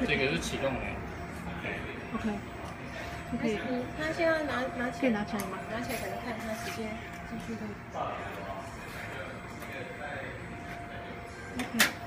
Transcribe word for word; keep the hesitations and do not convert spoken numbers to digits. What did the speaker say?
这个是启动的。 OK。可以。 你他现在拿拿起来， 可以拿起来吗？ 拿起来给他看，他直接继续的。OK。